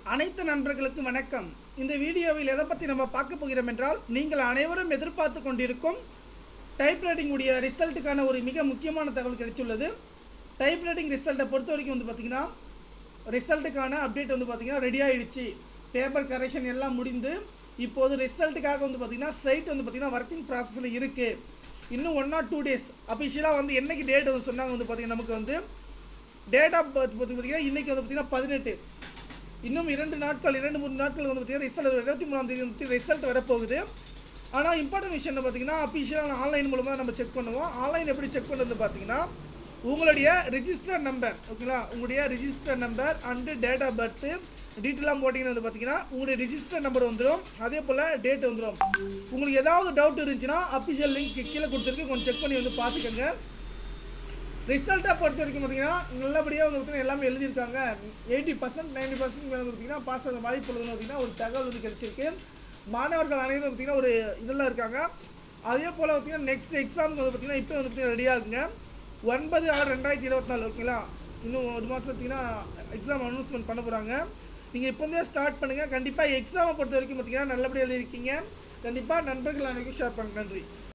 அனைத்து நண்பர்களுக்கும் வணக்கம். இந்த வீடியோவில் எதை பற்றி நம்ம பார்க்க போகிறோம் என்றால், நீங்கள் அனைவரும் எதிர்பார்த்து கொண்டிருக்கும் டைப்ரைட்டிங் உடைய ரிசல்ட்டுக்கான ஒரு மிக முக்கியமான தகவல் கிடைச்சுள்ளது. டைப்ரைட்டிங் ரிசல்ட்டை பொறுத்த வரைக்கும் வந்து பார்த்திங்கன்னா, ரிசல்ட்டுக்கான அப்டேட் வந்து பார்த்திங்கன்னா ரெடி ஆகிடுச்சு. பேப்பர் கரெக்ஷன் எல்லாம் முடிந்து இப்போது ரிசல்ட்டுக்காக வந்து பார்த்திங்கன்னா சைட் வந்து பார்த்திங்கன்னா ஒர்க்கிங் ப்ராசஸில் இருக்குது. இன்னும் 1 or 2 days அஃபிஷியலாக வந்து என்றைக்கு டேட் வந்து சொன்னாங்க வந்து பார்த்திங்கன்னா, நமக்கு வந்து டேட் ஆஃப் பர்த் பார்த்திங்கன்னா இன்றைக்கி வந்து பார்த்திங்கன்னா 18. இன்னும் 2-3 நாட்கள் வந்து பார்த்திங்கன்னா ரிசல்ட் 23ஆம் தேதி வந்து ரிசல்ட் வரப்போகுது. ஆனால் இம்பார்ட்டன்ட் விஷயம் என்ன பார்த்திங்கன்னா, அஃபிஷியலாக ஆன்லைன் மூலமாக நம்ம செக் பண்ணுவோம். ஆன்லைன் எப்படி செக் பண்ணுறது பார்த்திங்கன்னா, உங்களுடைய ரிஜிஸ்டர் நம்பர், ஓகேங்களா, உங்களுடைய register number and date of birth டீட்டெயிலாக போட்டிங்கன்னா வந்து பார்த்திங்கன்னா உங்களுடைய ரிஜிஸ்டர் நம்பர் வந்துடும். அதே போல் டேட் வந்துடும். உங்களுக்கு ஏதாவது டவுட் இருந்துச்சுன்னா அஃபிஷியல் லிங்க் கீழே கொடுத்துருக்கு, கொஞ்சம் செக் பண்ணி வந்து பார்த்துக்கோங்க. ரிசல்ட்டை பொறுத்த வரைக்கும் பார்த்திங்கன்னா நல்லபடியாக வந்து பார்த்திங்கன்னா எல்லாமே எழுதியிருக்காங்க. 80% 90% மேலே பார்த்திங்கன்னா பாஸ் ஆகிற வாய்ப்பு உள்ளதுன்னு பார்த்திங்கன்னா ஒரு தகவல் வந்து கிடச்சிருக்கு. மாணவர்கள் அனைவரும் பார்த்திங்கன்னா ஒரு இதெல்லாம் இருக்காங்க. அதே போல் பார்த்திங்கன்னா நெக்ஸ்ட் எக்ஸாமுக்கு வந்து பார்த்திங்கன்னா இப்போ வந்து பார்த்திங்கன்னா ரெடியாகுங்க. 9/6/2024 ஓகேங்களா, இன்னும் 1 மாதம் பார்த்திங்கன்னா எக்ஸாம் அனௌன்ஸ்மெண்ட் பண்ண போகிறாங்க. நீங்கள் இப்போதே ஸ்டார்ட் பண்ணுங்கள். கண்டிப்பாக எக்ஸாமை பொறுத்த வரைக்கும் பார்த்திங்கன்னா நல்லபடியாக எழுதியிருக்கீங்க. கண்டிப்பாக நண்பர்கள் அனைவருக்கும் ஷேர் பண்ணுங்க. நன்றி.